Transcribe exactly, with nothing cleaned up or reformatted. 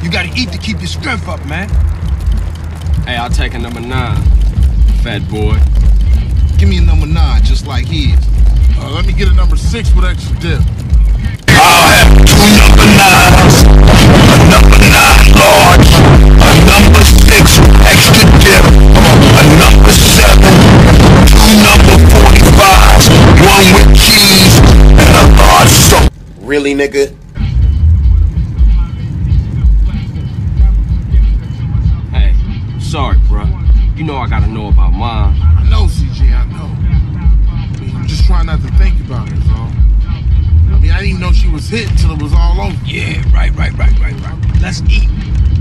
You gotta eat to keep your strength up, man. Hey, I'll take a number nine, fat boy. Give me a number nine, just like his. Uh, let me get a number six with extra dip. I'll have two number nines, a number nine large, a number six with extra dip, a number seven, two number forty-fives, one with cheese, and a large soda. Really, nigga? Hey, sorry, bruh. You know I gotta know about mine. I know, C J, I know. I mean, I'm just trying not to think about it, so. I mean, I didn't even know she was hit until it was all over. Yeah, right, right, right, right, right. Let's eat.